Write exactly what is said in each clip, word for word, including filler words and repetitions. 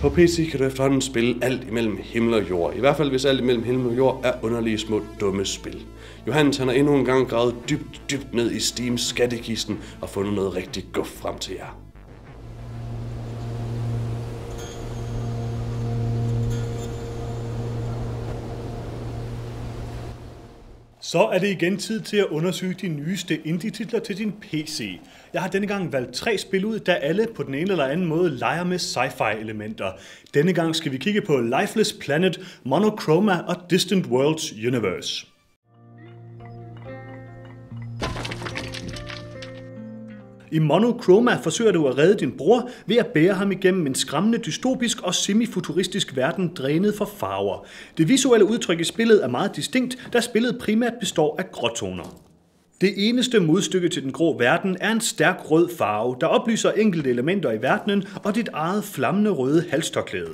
På P C kan du efterhånden spille alt imellem himmel og jord. I hvert fald hvis alt imellem himmel og jord er underlige små dumme spil. Johannes han har endnu en gang gravet dybt, dybt ned i Steams skattekisten og fundet noget rigtig guf frem til jer. Så er det igen tid til at undersøge de nyeste indie-titler til din P C. Jeg har denne gang valgt tre spil ud, der alle på den ene eller anden måde leger med sci-fi elementer. Denne gang skal vi kigge på Lifeless Planet, Monochroma og Distant Worlds Universe. I Monochroma forsøger du at redde din bror ved at bære ham igennem en skræmmende dystopisk og semi-futuristisk verden drænet for farver. Det visuelle udtryk i spillet er meget distinkt, da spillet primært består af gråtoner. Det eneste modstykke til den grå verden er en stærk rød farve, der oplyser enkelte elementer i verdenen og dit eget flammende røde halstørklæde.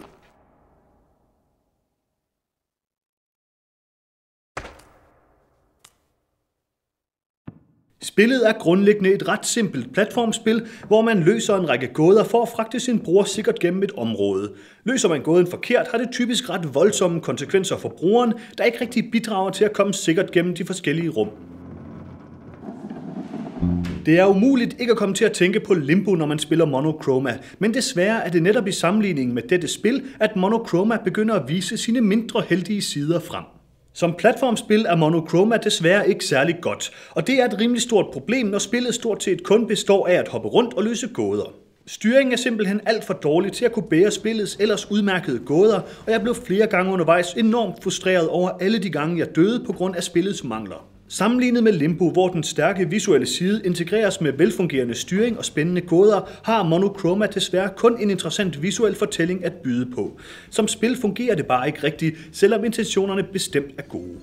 Spillet er grundlæggende et ret simpelt platformspil, hvor man løser en række gåder for at fragte sin bror sikkert gennem et område. Løser man gåden forkert, har det typisk ret voldsomme konsekvenser for brugeren, der ikke rigtig bidrager til at komme sikkert gennem de forskellige rum. Det er umuligt ikke at komme til at tænke på Limbo, når man spiller Monochroma, men desværre er det netop i sammenligning med dette spil, at Monochroma begynder at vise sine mindre heldige sider frem. Som platformspil er Monochroma desværre ikke særlig godt, og det er et rimelig stort problem, når spillet stort set kun består af at hoppe rundt og løse gåder. Styringen er simpelthen alt for dårlig til at kunne bære spillets ellers udmærkede gåder, og jeg blev flere gange undervejs enormt frustreret over alle de gange, jeg døde på grund af spillets mangler. Sammenlignet med Limbo, hvor den stærke visuelle side integreres med velfungerende styring og spændende gåder, har Monochroma desværre kun en interessant visuel fortælling at byde på. Som spil fungerer det bare ikke rigtigt, selvom intentionerne bestemt er gode.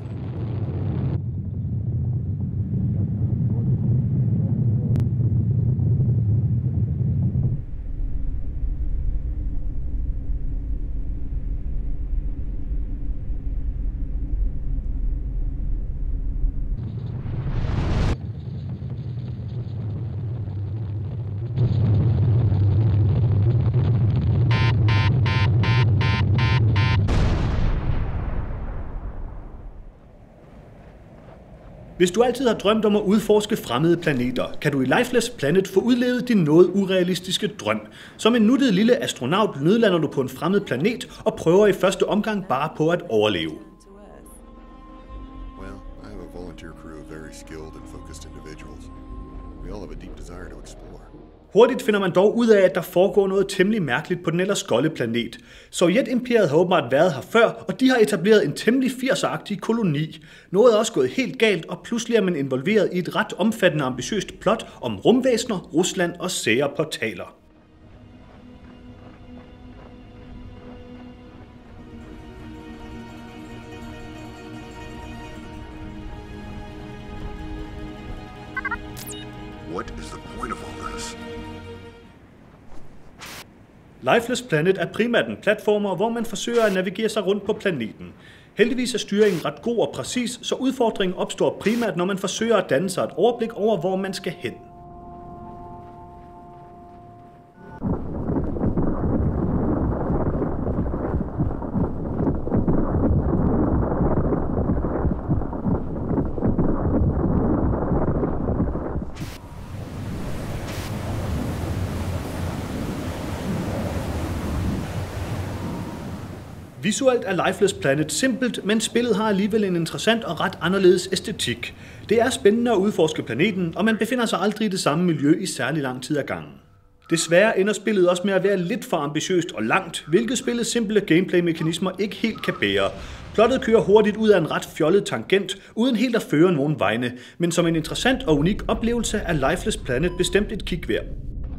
Hvis du altid har drømt om at udforske fremmede planeter, kan du i Lifeless Planet få udlevet din noget urealistiske drøm. Som en nuttet lille astronaut nødlander du på en fremmed planet og prøver i første omgang bare på at overleve. Well, I have a volunteer crew of very skilled and focused individuals. We all have a deep desire to explore. Hurtigt finder man dog ud af, at der foregår noget temmelig mærkeligt på den ellers golde planet. Sovjetimperiet har åbenbart været her før, og de har etableret en temmelig firseragtig koloni. Noget er også gået helt galt, og pludselig er man involveret i et ret omfattende ambitiøst plot om rumvæsener, Rusland og sære portaler. What is the point of all this? Lifeless Planet er primært en platformer, hvor man forsøger at navigere sig rundt på planeten. Heldigvis er styringen ret god og præcis, så udfordringen opstår primært, når man forsøger at danne sig et overblik over, hvor man skal hen. Visuelt er Lifeless Planet simpelt, men spillet har alligevel en interessant og ret anderledes æstetik. Det er spændende at udforske planeten, og man befinder sig aldrig i det samme miljø i særlig lang tid ad gangen. Desværre ender spillet også med at være lidt for ambitiøst og langt, hvilket spillets simple gameplay-mekanismer ikke helt kan bære. Plottet kører hurtigt ud af en ret fjollet tangent, uden helt at føre nogen vegne, men som en interessant og unik oplevelse er Lifeless Planet bestemt et kig værd.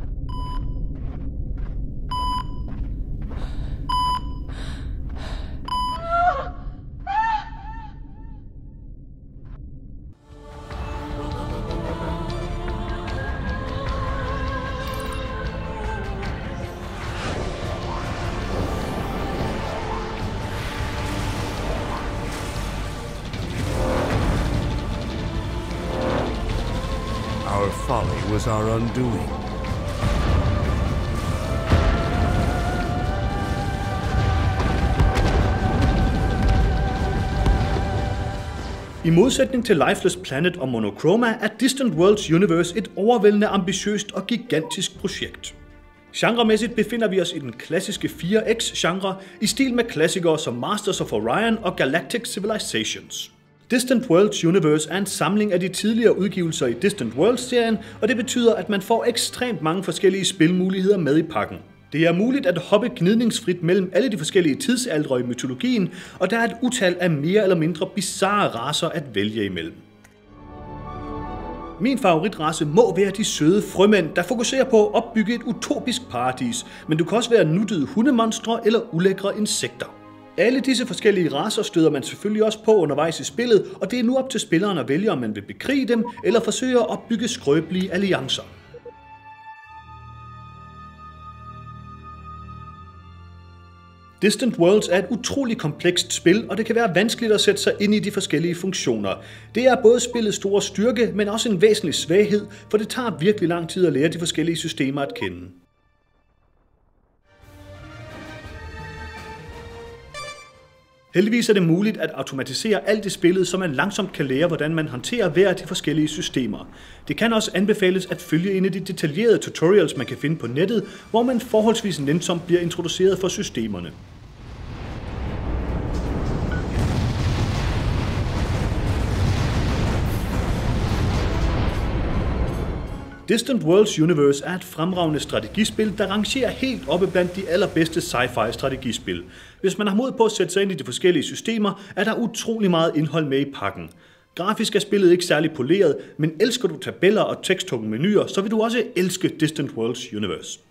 Our folly was our undoing. I modsætning til Lifeless Planet og Monochroma er Distant Worlds Universe et overvældende ambitiøst og gigantisk projekt. Genremæssigt befinder vi os i den klassiske fire X-genre i stil med klassikere som Masters of Orion og Galactic Civilizations. Distant Worlds Universe er en samling af de tidligere udgivelser i Distant Worlds-serien, og det betyder, at man får ekstremt mange forskellige spilmuligheder med i pakken. Det er muligt at hoppe gnidningsfrit mellem alle de forskellige tidsaldre i mytologien, og der er et utal af mere eller mindre bizarre racer at vælge imellem. Min favoritrace må være de søde frømænd, der fokuserer på at opbygge et utopisk paradis, men du kan også være nuttede hundemonstre eller ulækre insekter. Alle disse forskellige racer støder man selvfølgelig også på undervejs i spillet, og det er nu op til spilleren at vælge, om man vil bekrige dem eller forsøge at opbygge skrøbelige alliancer. Distant Worlds er et utroligt komplekst spil, og det kan være vanskeligt at sætte sig ind i de forskellige funktioner. Det er både spillets store styrke, men også en væsentlig svaghed, for det tager virkelig lang tid at lære de forskellige systemer at kende. Heldigvis er det muligt at automatisere alt i spillet, så man langsomt kan lære, hvordan man håndterer hver af de forskellige systemer. Det kan også anbefales at følge en af de detaljerede tutorials, man kan finde på nettet, hvor man forholdsvis nænsomt bliver introduceret for systemerne. Distant Worlds Universe er et fremragende strategispil, der rangerer helt oppe blandt de allerbedste sci-fi strategispil. Hvis man har mod på at sætte sig ind i de forskellige systemer, er der utrolig meget indhold med i pakken. Grafisk er spillet ikke særlig poleret, men elsker du tabeller og teksttunge menuer, så vil du også elske Distant Worlds Universe.